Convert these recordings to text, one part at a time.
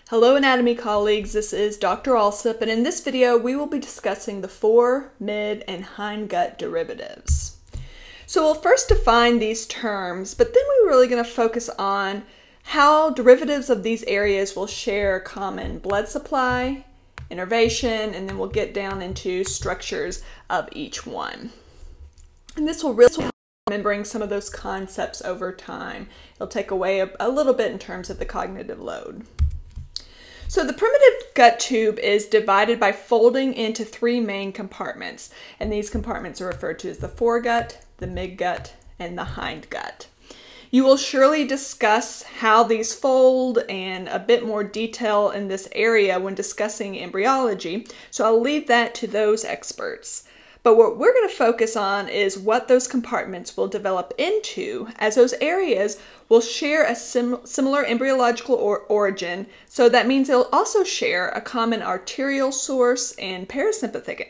Hello anatomy colleagues, this is Dr. Alsup, and in this video we will be discussing the fore, mid, and hindgut derivatives. So we'll first define these terms, but then we're really going to focus on how derivatives of these areas will share common blood supply, innervation, and then we'll get down into structures of each one. And this will really help remembering some of those concepts over time. It'll take away a little bit in terms of the cognitive load. So the primitive gut tube is divided by folding into three main compartments, and these compartments are referred to as the foregut, the midgut, and the hindgut. You will surely discuss how these fold and a bit more detail in this area when discussing embryology, so I'll leave that to those experts. But what we're going to focus on is what those compartments will develop into, as those areas will share a similar embryological origin, so that means they'll also share a common arterial source and parasympathetic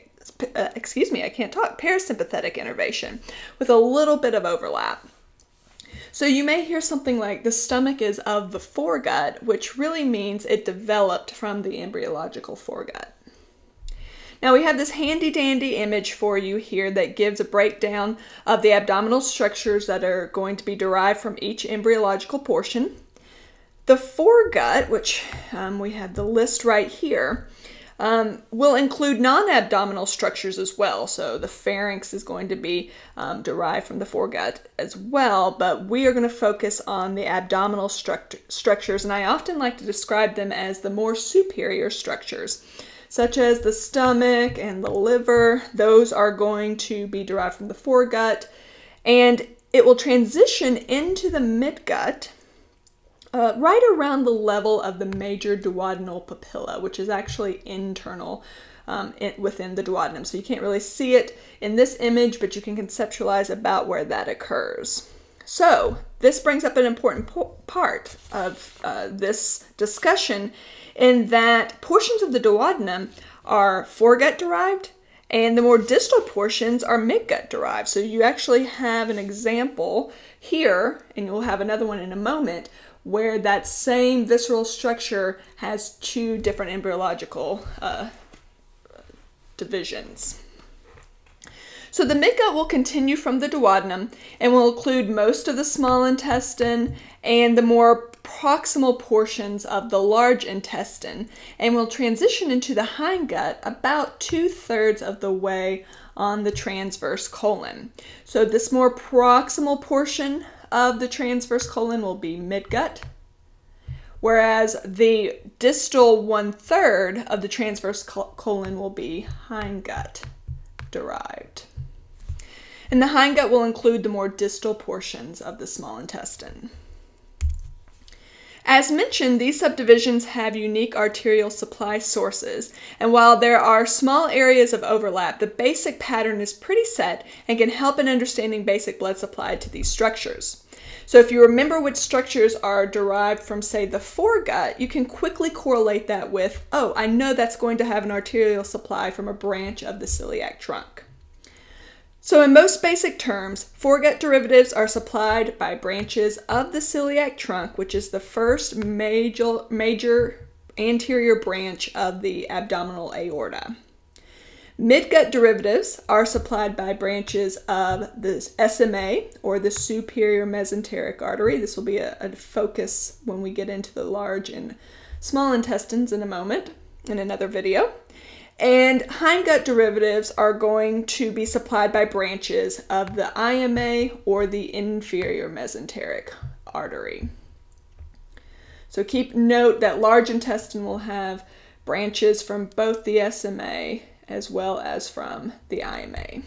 innervation with a little bit of overlap. So you may hear something like the stomach is of the foregut, which really means it developed from the embryological foregut. Now we have this handy dandy image for you here that gives a breakdown of the abdominal structures that are going to be derived from each embryological portion. The foregut, which we have the list right here, will include non-abdominal structures as well. So the pharynx is going to be derived from the foregut as well, but we are going to focus on the abdominal structures, and I often like to describe them as the more superior structures, such as the stomach and the liver. Those are going to be derived from the foregut, and it will transition into the midgut right around the level of the major duodenal papilla, which is actually internal within the duodenum. So you can't really see it in this image, but you can conceptualize about where that occurs. So this brings up an important part of this discussion, in that portions of the duodenum are foregut derived and the more distal portions are midgut derived. So you actually have an example here, and you'll have another one in a moment, where that same visceral structure has two different embryological divisions. So the midgut will continue from the duodenum and will include most of the small intestine and the more proximal portions of the large intestine, and will transition into the hindgut about 2/3 of the way on the transverse colon. So this more proximal portion of the transverse colon will be midgut, whereas the distal 1/3 of the transverse colon will be hindgut derived. And the hindgut will include the more distal portions of the small intestine. As mentioned, these subdivisions have unique arterial supply sources, and while there are small areas of overlap, the basic pattern is pretty set and can help in understanding basic blood supply to these structures. So if you remember which structures are derived from, say, the foregut, you can quickly correlate that with, oh, I know that's going to have an arterial supply from a branch of the celiac trunk. So in most basic terms, foregut derivatives are supplied by branches of the celiac trunk, which is the first major anterior branch of the abdominal aorta. Midgut derivatives are supplied by branches of the SMA, or the superior mesenteric artery. This will be a focus when we get into the large and small intestines in a moment, in another video. And hindgut derivatives are going to be supplied by branches of the IMA, or the inferior mesenteric artery. So keep note that large intestine will have branches from both the SMA as well as from the IMA.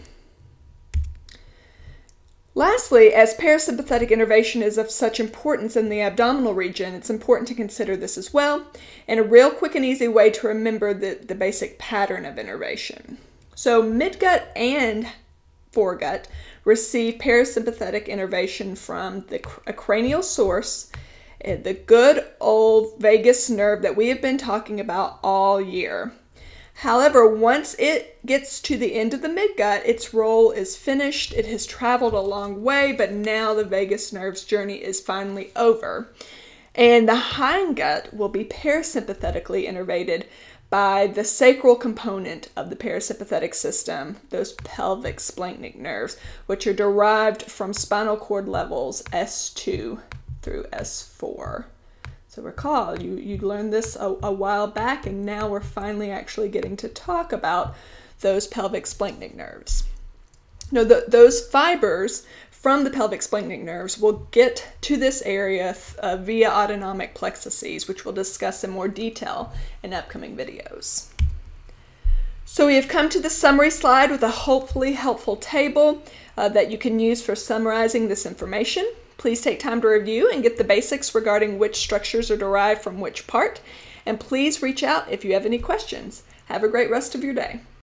Lastly, as parasympathetic innervation is of such importance in the abdominal region, it's important to consider this as well, and a real quick and easy way to remember the basic pattern of innervation. So midgut and foregut receive parasympathetic innervation from a cranial source, the good old vagus nerve that we have been talking about all year. However, once it gets to the end of the midgut, its role is finished. It has traveled a long way, but now the vagus nerve's journey is finally over. And the hindgut will be parasympathetically innervated by the sacral component of the parasympathetic system, those pelvic splanchnic nerves, which are derived from spinal cord levels S2 through S4. So recall, you learned this a while back, and now we're finally actually getting to talk about those pelvic splanchnic nerves. Now, those fibers from the pelvic splanchnic nerves will get to this area via autonomic plexuses, which we'll discuss in more detail in upcoming videos. So we have come to the summary slide with a hopefully helpful table that you can use for summarizing this information. Please take time to review and get the basics regarding which structures are derived from which part, and please reach out if you have any questions. Have a great rest of your day.